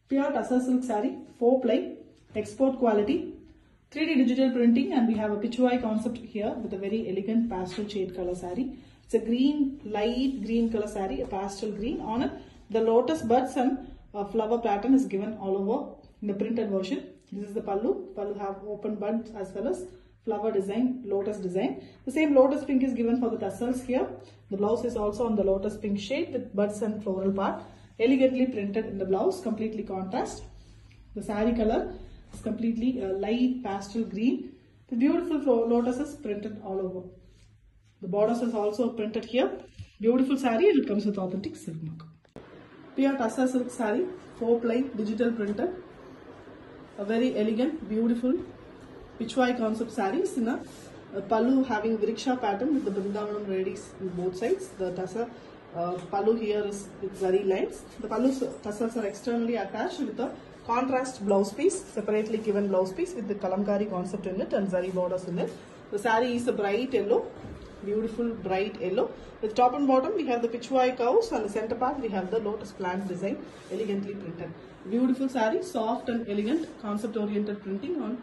Pure Tussar silk saree, 4 ply, export quality, 3D digital printing, and we have a pitchwai concept here with a very elegant pastel shade color saree. It's a green, light green color saree, a pastel green. On it, the lotus buds and flower pattern is given all over in the printed version. This is the pallu. Pallu have open buds as well as flower design, lotus design. The same lotus pink is given for the tassels here. The blouse is also on the lotus pink shade with buds and floral part. Elegantly printed in the blouse, completely contrast. The saree color is completely light pastel green. The beautiful lotuses printed all over. The borders is also printed here. Beautiful saree, and it comes with authentic silk mark. Pure Tussar silk saree, 4 ply, digital printed. A very elegant, beautiful pitchwai concept sarees in a pallu having vriksha pattern with the Brindavanam ladies on both sides. The Tussar pallu here is with zari lines. The pallu tassels are externally attached with a contrast blouse piece, separately given blouse piece with the kalamkari concept in it and zari borders in it. The saree is a bright yellow, beautiful bright yellow. With top and bottom we have the pitchwai curves, and the center part we have the lotus plant design, elegantly printed. Beautiful saree, soft and elegant, concept oriented printing on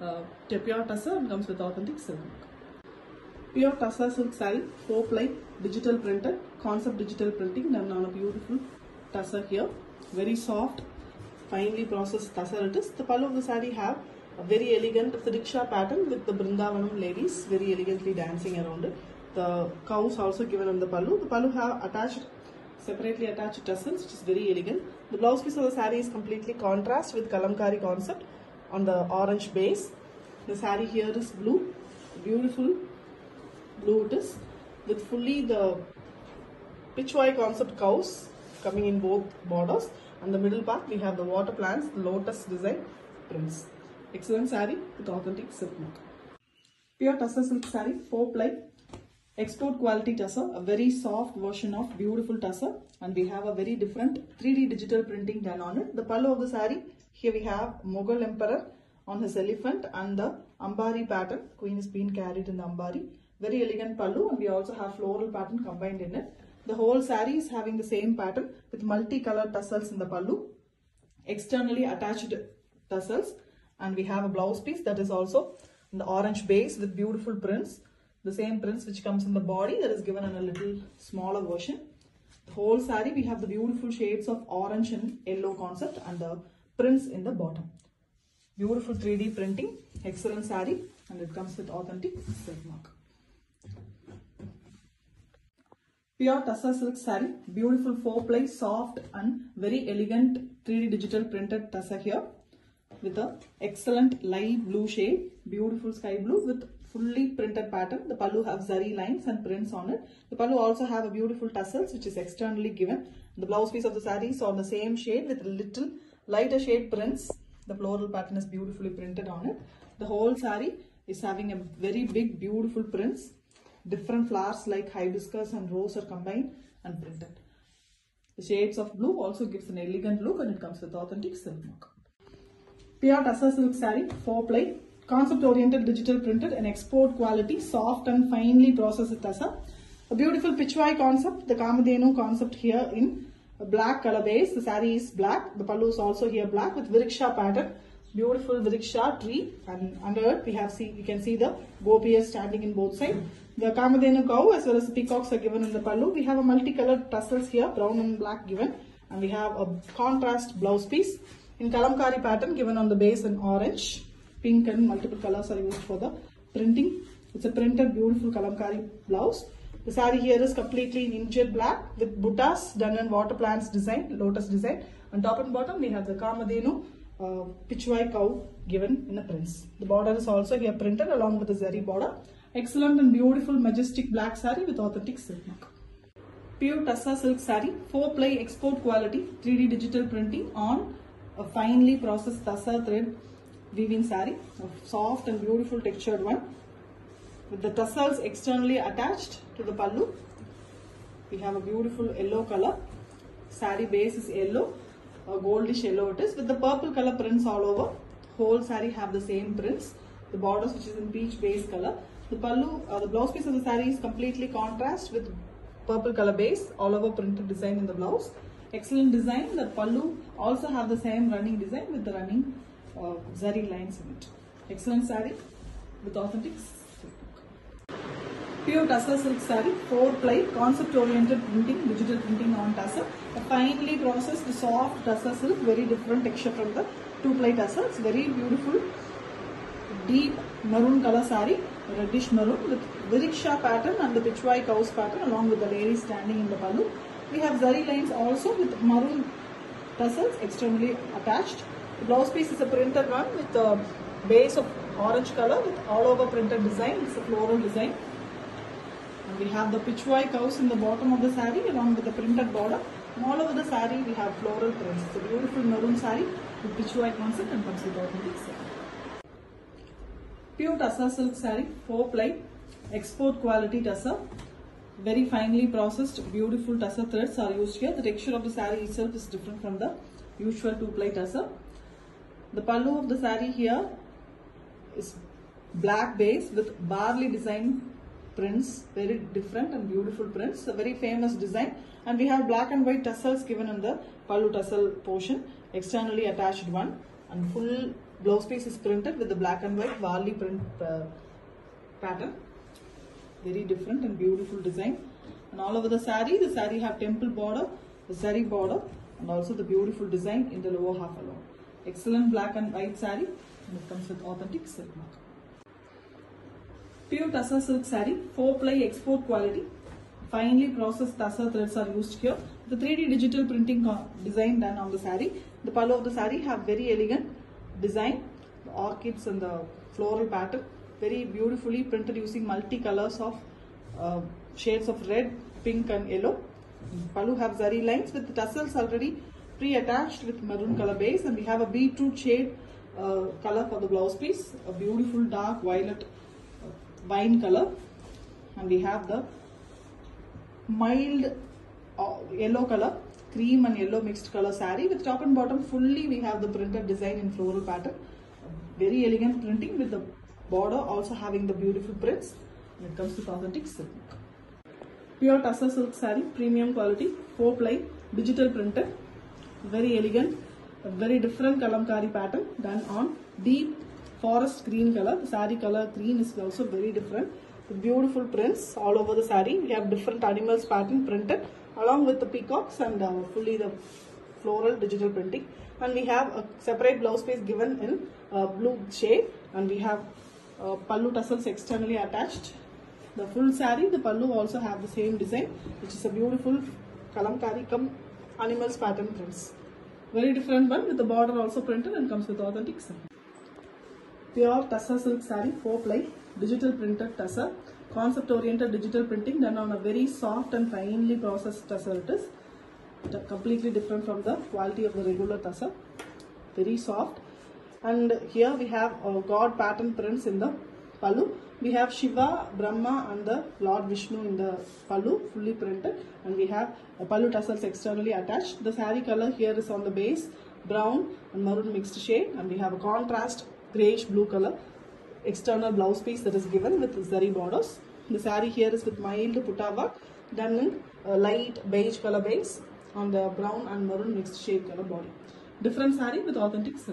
pure Tussar, and comes with authentic silk mark. Pure Tussar silk saree, 4 ply, digital printed, concept digital printing done on a beautiful Tussar here. Very soft, finely processed Tussar it is. The pallu of the saree have a very elegant vriksha pattern with the Brindavanam ladies very elegantly dancing around it. The cows also given on the pallu. The pallu have separately attached tassels, which is very elegant. The blouse piece of the saree is completely contrast with kalamkari concept on the orange base. The saree here is blue, beautiful blue it is, with fully the pitchwai concept cows coming in both borders. On the middle part we have the water plants, the lotus design prints. Excellent saree with authentic silk mark. Pure Tussar silk saree, 4 ply, export quality Tussar, a very soft version of beautiful Tussar, and we have a very different 3D digital printing done on it. The pallu of the saree, here we have Mughal emperor on his elephant and the Ambari pattern. Queen is being carried in the Ambari. Very elegant pallu, and we also have floral pattern combined in it. The whole saree is having the same pattern with multicolored tassels in the pallu, externally attached tassels, and we have a blouse piece that is also in the orange base with beautiful prints. The same prints which comes in the body, that is given in a little smaller version. The whole saree we have the beautiful shades of orange and yellow concept and the prints in the bottom. Beautiful 3D printing, excellent saree, and it comes with authentic silk mark. Pure Tussar silk saree, beautiful 4 ply, soft and very elegant 3D digital printed Tussar here with a excellent light blue shade, beautiful sky blue with fully printed pattern. The pallu have zari lines and prints on it. The pallu also have a beautiful tassels which is externally given. The blouse piece of the saree is on the same shade with little lighter shade prints. The floral pattern is beautifully printed on it. The whole saree is having a very big beautiful prints. Different flowers like hibiscus and rose are combined and printed. The shades of blue also gives an elegant look, and it comes with authentic silk mark. Pure Tussar silk saree, 4 ply, concept oriented digital printed and export quality, soft and finely processed Tussar. A beautiful pitchwai concept, the Kamadhenu concept here in a black color base. The saree is black. The pallu is also here black with vriksha pattern. Beautiful vriksha tree, and under it we can see the gopiyas standing in both sides. The Kamadhenu cow as well as the peacocks are given in the pallu. We have a multicolored tassels here, brown and black given, and we have a contrast blouse piece in kalamkari pattern given on the base in orange, pink, and multiple colors are used for the printing. It's a printed beautiful kalamkari blouse. The saree here is completely in injured black with buttas done in water plants design, lotus design. On top and bottom we have the Kamadhenu pitchwai cow given in the prints. The border is also here printed along with the zari border. Excellent and beautiful majestic black saree with authentic silk mark. Pure Tussar silk saree, 4 ply, export quality, 3D digital printing on a finely processed Tussar thread weaving saree, a soft and beautiful textured one with the tassels externally attached to the pallu. We have a beautiful yellow color. Saree base is yellow, a goldish yellow it is, with the purple color prints all over. Whole saree have the same prints. The borders which is in peach base color. The pallu, the blouse piece of the saree is completely contrast with purple color base, all over printed design in the blouse. Excellent design. The pallu also have the same running design with the running zari lines in it. Excellent saree with authentic silk. Pure tussar silk saree, 4-ply, concept-oriented printing, digital printing on tussar. A finely processed soft tussar silk, very different texture from the 2-ply tussar. It's very beautiful, deep maroon color saree, reddish maroon with Viriksha pattern and the Pichwai cows pattern along with the lady standing in the pallu. We have zari lines also with maroon tassels externally attached. The blouse piece is a printed one with a base of orange color with all over printed design. It's a floral design. And we have the Pichwai cows in the bottom of the saree along with the printed border. And all over the saree we have floral prints. It's a beautiful maroon saree with Pichwai concept and comes with authentic silk. Pure tussar silk saree, 4-ply, export quality tussar. Very finely processed, beautiful tussar threads are used here. The texture of the saree itself is different from the usual 2-ply tussar. The pallu of the saree here is black base with barley design prints, very different and beautiful prints, a very famous design. And we have black and white tassels given in the pallu tassel portion, externally attached one, and full blouse piece is printed with the black and white barley print pattern. Very different and beautiful design. And all over the saree have temple border, the zari border, and also the beautiful design in the lower half alone. Excellent black and white saree, and it comes with authentic silk mark. Pure tussar silk saree, 4-ply export quality. Finely processed tussar threads are used here. The 3D digital printing design done on the saree. The pallu of the saree have very elegant design, the orchids and the floral pattern, very beautifully printed using multi-colors of shades of red, pink and yellow. Pallu have zari lines with the tassels already pre-attached with maroon color base, and we have a beetroot shade color for the blouse piece, a beautiful dark violet wine color, and we have the mild yellow color, cream and yellow mixed color saree with top and bottom fully we have the printed design in floral pattern. Very elegant printing with the border also having the beautiful prints, and it comes with authentic silk. Pure tussar silk saree, premium quality, 4-ply, digital printed, very elegant, a very different kalamkari pattern done on deep forest green color. The saree color green is also very different with beautiful prints all over the saree. We have different animals pattern printed along with the peacocks and fully the floral digital printing. And we have a separate blouse piece given in blue shade, and we have pallu tassels externally attached. The full saree, the pallu also have the same design, which is a beautiful kalamkari cum animals pattern prints. Very different one with the border also printed and comes with authentic silk. Pure tussar silk saree, 4-ply, digital printed tussar, concept oriented digital printing done on a very soft and finely processed tussar it is. Completely different from the quality of the regular tussar, very soft. And here we have god pattern prints in the pallu. We have Shiva, Brahma and the Lord Vishnu in the pallu, fully printed, and we have pallu tassels externally attached. The saree color here is on the base, brown and maroon mixed shade, and we have a contrast greyish blue color external blouse piece that is given with zari borders. The saree here is with mild putta work done in a light beige color base on the brown and maroon mixed shade color body. Different saree with authentic silk.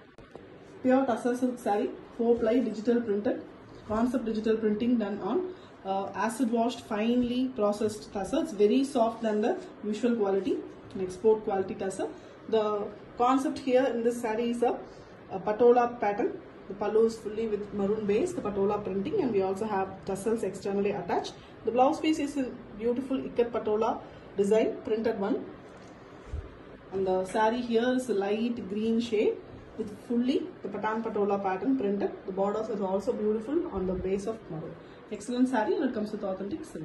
Pure tussar silk saree, 4-ply digital printed, concept digital printing done on acid washed finely processed tussar. It's very soft than the usual quality, an export quality tussar. The concept here in this saree is a patola pattern. The pallu is fully with maroon base, the patola printing, and we also have tassels externally attached. The blouse piece is in beautiful ikat patola design, printed one. And the saree here is a light green shade with fully the patan patola pattern printed. The borders is also beautiful on the base of maroon. Excellent saree, and it comes with authentic silk.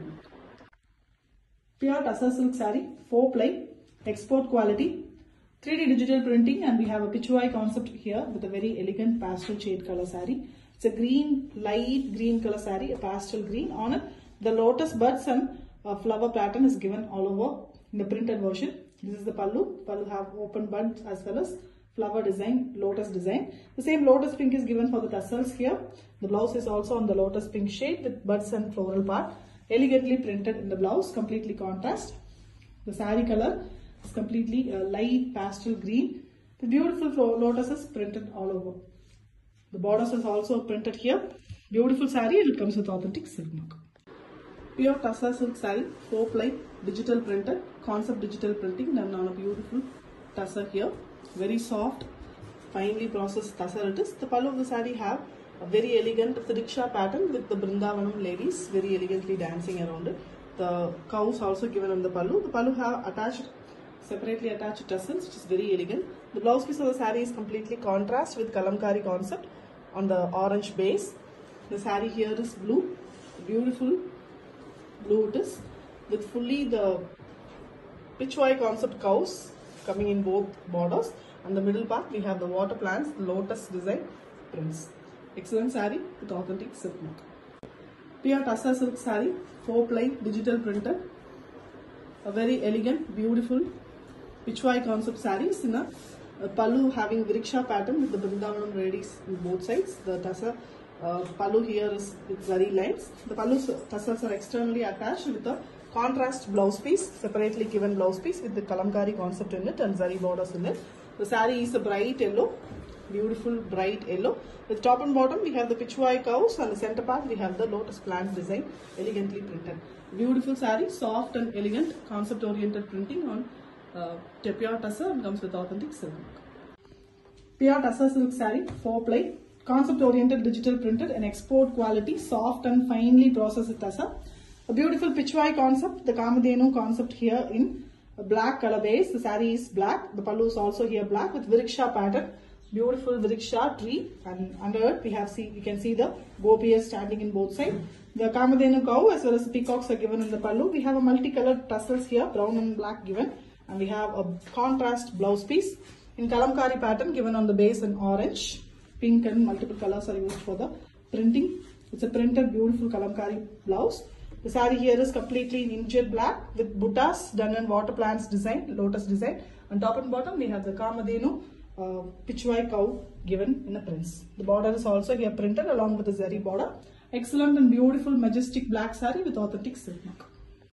Pure tussar silk saree, 4-ply, export quality, 3D digital printing, and we have a Pichwai concept here with a very elegant pastel shade color saree. It's a green, light green color saree, a pastel green. On it, the lotus buds and flower pattern is given all over in the printed version. This is the pallu. Pallu have open buds as well as flower design, lotus design. The same lotus pink is given for the tassels here. The blouse is also on the lotus pink shade with buds and floral part. Elegantly printed in the blouse, completely contrast. The saree color It's completely a light pastel green. The beautiful lotuses printed all over. The borders is also printed here. Beautiful saree, and it comes with authentic silk mark. Pure Tussar silk saree, 4-ply, digital printed, concept digital printing done on a beautiful tussar here. Very soft, finely processed tussar it is. The pallu of the saree have a very elegant rickshaw pattern with the Brindavanam ladies very elegantly dancing around it. The cows also given on the pallu. The pallu have separately attached tassels, which is very elegant. The blouse piece of the saree is completely contrast with kalamkari concept on the orange base. The saree here is blue, beautiful blue it is, with fully the pitchwai concept cows coming in both borders. On the middle part we have the water plants, the lotus design prints. Excellent saree with authentic silk mark. Pure Tussar silk saree, 4-ply digital printed. A very elegant, beautiful pitchwai concept sarees in a pallu having rickshaw pattern with the Brindavanam ladies on both sides. The tussar pallu here is with zari lines. The pallu tussars are externally attached with a contrast blouse piece, separately given blouse piece with the kalamkari concept in it and zari borders in it. The saree is a bright yellow, beautiful bright yellow. With top and bottom we have the pitchwai cows, and the center part we have the lotus plant design elegantly printed. Beautiful saree, soft and elegant, concept oriented printing on pure tussar and comes with authentic silk mark. Pure Tussar silk saree, 4-ply, concept oriented digital printed and export quality, soft and finely processed tussar. A beautiful pitchwai concept, the Kamadhenu concept here in a black color base. The saree is black, the pallu is also here black with Vriksha pattern. Beautiful Vriksha tree, and under it we can see the gopiyas standing in both sides. The Kamadhenu cow as well as the peacocks are given in the pallu. We have a multicolored tassels here, brown and black given, and we have a contrast blouse piece in kalamkari pattern given on the base in orange, pink and multiple colors are used for the printing. It's a printed beautiful kalamkari blouse. The saree here is completely in injet black with buttas done in water plants design, lotus design. On top and bottom we have the Kamadhenu pitchwai cow given in a prints. The border is also here printed along with the zari border. Excellent and beautiful majestic black saree with authentic silk mark.